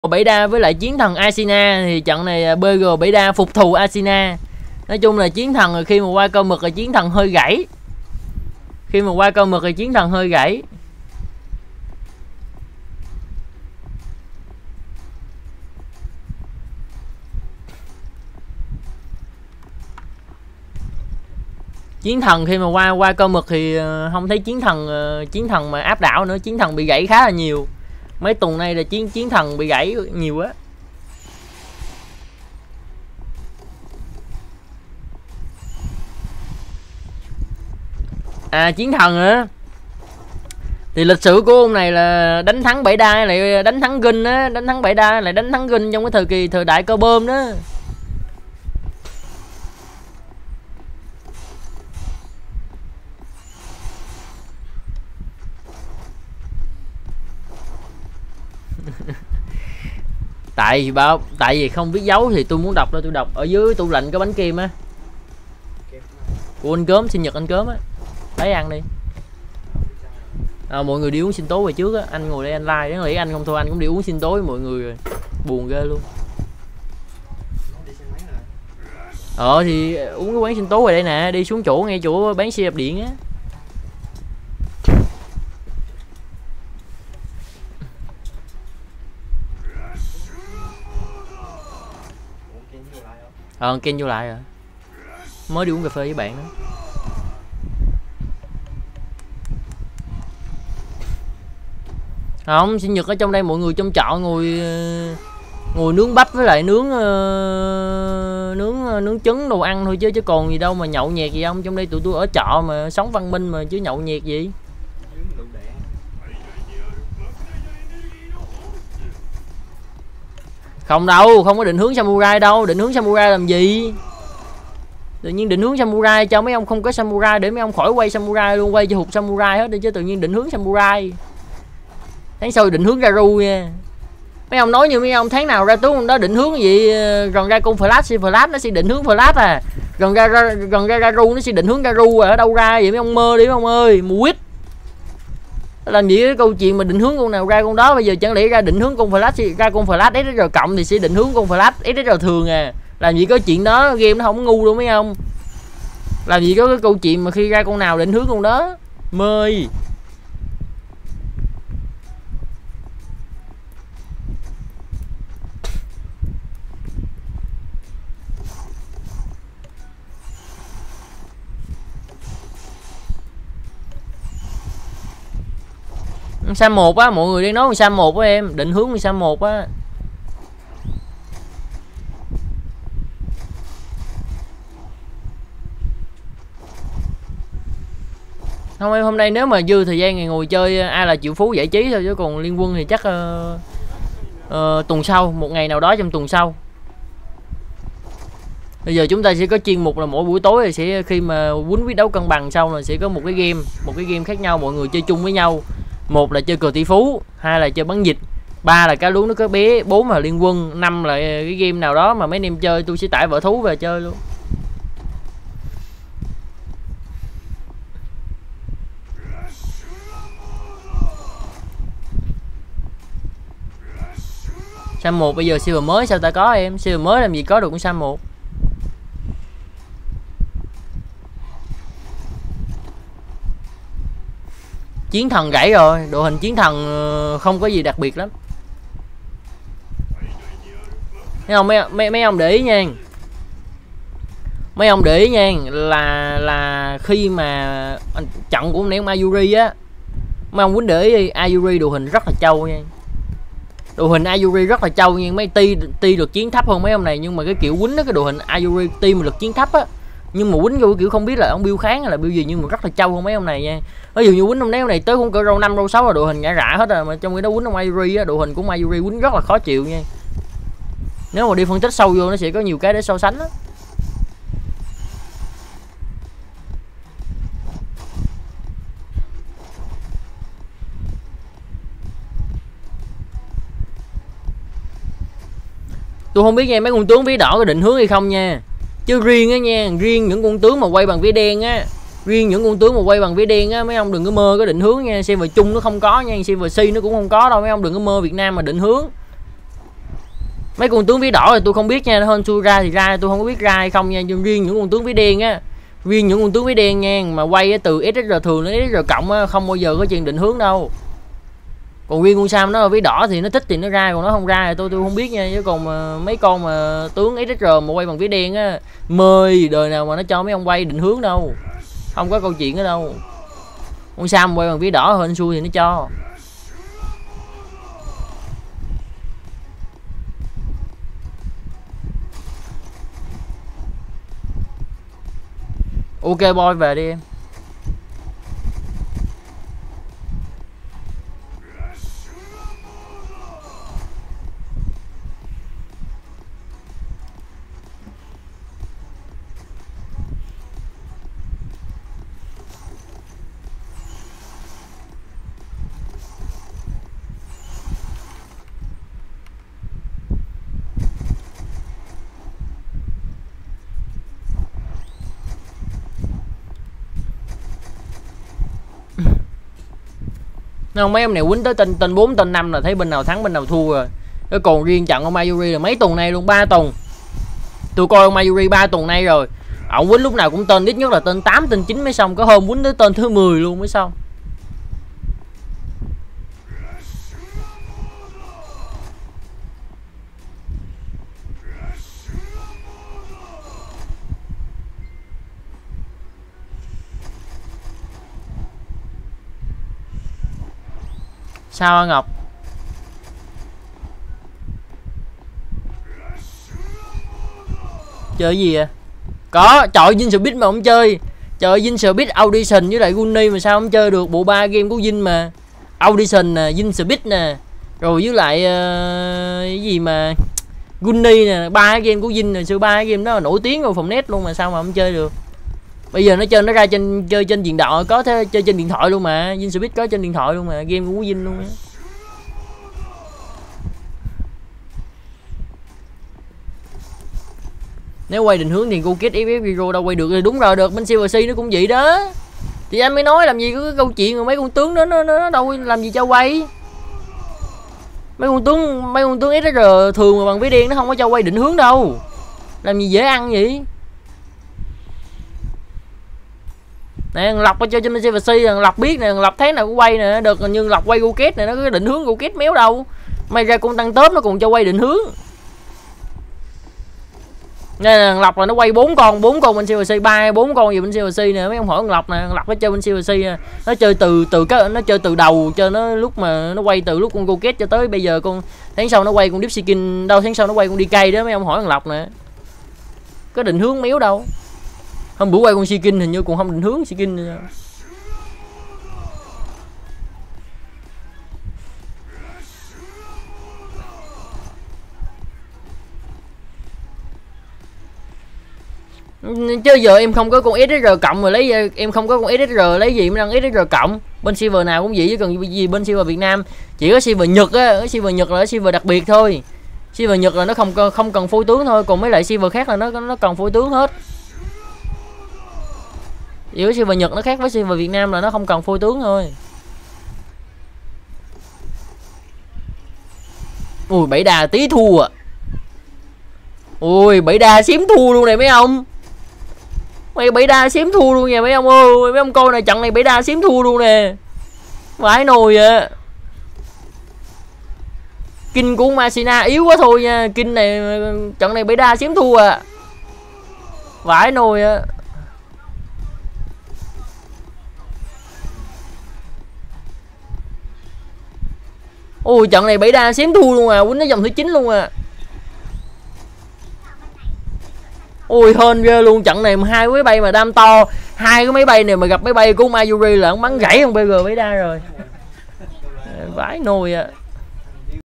Bảy Đa với lại chiến thần Asina, thì trận này BG Bảy Đa phục thù Asina. Nói chung là chiến thần khi mà qua câu mực là chiến thần hơi gãy. Khi mà qua câu mực thì chiến thần hơi gãy. Chiến thần khi mà qua câu mực thì không thấy chiến thần mà áp đảo nữa, chiến thần bị gãy khá là nhiều. Mấy tuần nay là chiến thần bị gãy nhiều quá. Chiến thần á thì lịch sử của ông này là đánh thắng Bảy Đa lại đánh thắng Ginh á, đánh thắng Bảy Đa lại đánh thắng Ginh trong cái thời đại cơ bơm đó. Tại vì không biết giấu thì tôi muốn đọc đâu, tôi đọc ở dưới tủ lạnh có bánh kem á của anh Cớm, sinh nhật anh Cớm á, lấy ăn đi. Mọi người đi uống sinh tố về trước á, anh ngồi đây anh like, nếu nghĩ anh không thôi anh cũng đi uống sinh tố với mọi người rồi, buồn ghê luôn. Thì uống cái quán sinh tố về đây nè, đi xuống chỗ ngay chỗ bán xe đạp điện á. Ken vô lại rồi, mới đi uống cà phê với bạn đó. Không, sinh nhật ở trong đây mọi người trong chợ ngồi nướng bắp với lại nướng trứng đồ ăn thôi chứ còn gì đâu mà nhậu nhẹt gì không. Trong đây tụi tôi ở chợ mà sống văn minh mà chứ nhậu nhẹt gì. Không đâu, không có định hướng samurai đâu, định hướng samurai làm gì? Tự nhiên định hướng samurai cho mấy ông không có samurai để mấy ông khỏi quay samurai luôn, quay cho hụt samurai hết đi chứ tự nhiên định hướng samurai. Tháng sau định hướng Garu nha. Mấy ông nói như mấy ông tháng nào ra tướng đó định hướng gì, gần ra con flash nó sẽ định hướng flash à. Gần ra Garu nó sẽ định hướng Garu ở đâu ra vậy mấy ông mơ đi mấy ông ơi, mù quýt. Làm gì cái câu chuyện mà định hướng con nào ra con đó, bây giờ chẳng lẽ ra định hướng con flash ra con flash SSR cộng thì sẽ định hướng con flash SSR thường à. Làm gì có chuyện đó, game nó không ngu đâu mấy ông. Làm gì có cái câu chuyện mà khi ra con nào định hướng con đó. Mời. Sam 1 á, mọi người đang nói Sam 1 á em, định hướng Sam 1 á. Không em, hôm nay nếu mà dư thời gian ngày ngồi chơi ai là triệu phú giải trí thôi chứ còn liên quân thì chắc tuần sau, một ngày nào đó trong tuần sau. Bây giờ chúng ta sẽ có chuyên mục là mỗi buổi tối thì sẽ khi mà quýnh quyết đấu cân bằng xong là sẽ có một cái game khác nhau, mọi người chơi chung với nhau. Một là chơi cờ tỷ phú, hai là chơi bắn dịch, ba là cá lú nước cá bé, bốn là liên quân, năm là cái game nào đó mà mấy anh em chơi tôi sẽ tải vợ thú về chơi luôn. Sam 1 bây giờ silver mới sao ta có em, silver mới làm gì có được con Sam 1. Chiến thần gãy rồi, đội hình chiến thần không có gì đặc biệt lắm. Thấy không mấy ông để ý nha. Mấy ông để ý nha là khi mà trận của ông Ayuri á, mấy ông quýnh để ý Ayuri đội hình rất là trâu nha. Đội hình Ayuri rất là trâu nha, mấy ti được chiến thấp hơn mấy ông này nhưng mà cái kiểu quýnh đó, cái đội hình Ayuri ti mà được chiến thấp á. Nhưng mà quýnh vô kiểu không biết là ông build kháng hay là build gì nhưng mà rất là trâu hơn mấy ông này nha. Ví dụ như quýnh ông này tới cũng cỡ râu 5 râu 6 là đội hình ngã rã hết rồi, mà trong khi đó quýnh ông Ayuri á, đội hình của Ayuri quýnh rất là khó chịu nha. Nếu mà đi phân tích sâu vô nó sẽ có nhiều cái để so sánh á. Tôi không biết nha mấy con tướng vé đỏ có định hướng hay không nha. Chứ riêng á nha, riêng những con tướng mà quay bằng vé đen á, mấy ông đừng có mơ có định hướng nha. Server chung nó không có nha, server C nó cũng không có đâu, mấy ông đừng có mơ Việt Nam mà định hướng. Mấy con tướng vía đỏ thì tôi không biết nha, hơn xui ra thì ra, tôi không có biết ra hay không nha, nhưng riêng những con tướng vía đen á, riêng những con tướng vía đen nha mà quay từ SSR thường đến SSR cộng á, không bao giờ có chuyện định hướng đâu. Còn riêng con Sam nó là vía đỏ thì nó thích thì nó ra, còn nó không ra thì tôi không biết nha. Chứ còn mà mấy con mà tướng SSR mà quay bằng vía đen á, mời đời nào mà nó cho mấy ông quay định hướng đâu, không có câu chuyện ở đâu. Con Sam quay bằng vía đỏ hơn xui thì nó cho. Ok boy về đi em. Không, mấy em này quýnh tới tên 4 tên 5 là thấy bên nào thắng bên nào thua rồi. Cái còn riêng trận ông Mayuri là mấy tuần nay luôn, 3 tuần. Tôi coi ông Mayuri 3 tuần nay rồi. Ổng quýnh lúc nào cũng tên ít nhất là tên 8 tên 9 mới xong, có hôm quýnh tới tên thứ 10 luôn mới xong. Sao hả Ngọc? Chơi gì à? Có, trời Vinh Speed mà không chơi. Trời Vinh Speed Audition với lại Gunny mà sao không chơi được, bộ 3 game của Vinh mà. Audition nè, Vinh Speed nè, rồi với lại cái gì mà Gunny nè, 3 game của Vinh nè, xưa 3 game đó là nổi tiếng rồi phòng net luôn mà sao mà không chơi được. Bây giờ nó chơi nó ra trên chơi trên điện thoại, có thể chơi trên điện thoại luôn mà, Vinh Speed có trên điện thoại luôn mà, game của Vinh luôn á. Nếu quay định hướng thì cô kết FF Hero đâu quay được thì đúng rồi, được bên Silver Sea nó cũng vậy đó. Thì anh mới nói làm gì có cái câu chuyện rồi mấy con tướng đó nó đâu làm gì cho quay. Mấy con tướng SR thường mà bằng vé đen nó không có cho quay định hướng đâu. Làm gì dễ ăn vậy. Nè Lộc ở chơi trên Silver Sea, Lộc biết nè, Lộc thấy nào cũng quay nè, được nhưng Lộc quay Goket này nó có định hướng Goket méo đâu. May ra con tăng tớp nó còn cho quay định hướng. Nên Lộc là nó quay 4 con bên Silver Sea, 3-4 con gì bên Silver Sea nè, mấy ông hỏi Lộc nè, Lộc nó chơi bên Silver Sea, nó chơi nó chơi từ đầu cho nó lúc mà nó quay từ lúc con Goket cho tới bây giờ con tháng sau nó quay con Dipsy đâu, tháng sau nó quay con DK đó, mấy ông hỏi Lộc nè. Có định hướng méo đâu. Hôm bữa quay con Sikin hình như cũng không định hướng Sikin nữa. Chứ giờ em không có con SSR cộng rồi lấy, em không có con SSR lấy gì mới đăng SSR cộng. Bên server nào cũng vậy, chứ cần gì bên server Việt Nam. Chỉ có server Nhật á, server Nhật là server đặc biệt thôi. Server Nhật là nó không cần phối tướng thôi, còn mấy lại server khác là nó cần phối tướng hết. Chỉ có server Nhật nó khác với server Việt Nam là nó không cần phối tướng thôi. Ui 7 đà tí thua à. Ui 7 đà xém thua luôn này mấy ông. Mày 7 đa xém thua luôn nha mấy ông ơi, mấy ông coi này trận này 7 đa xém thua luôn nè. Vãi nồi à. Kinh của Masina yếu quá thôi nha, kinh này trận này 7 đa xém thua à. Vãi nồi à. Ôi trận này 7 đa xém thua luôn à, quýnh nó dòng thứ 9 luôn à. Ui hên ghê luôn, trận này hai máy bay mà đam to, hai cái máy bay này mà gặp máy bay của Mayuri là ông bắn gãy con BG với đa rồi. Vãi nồi à.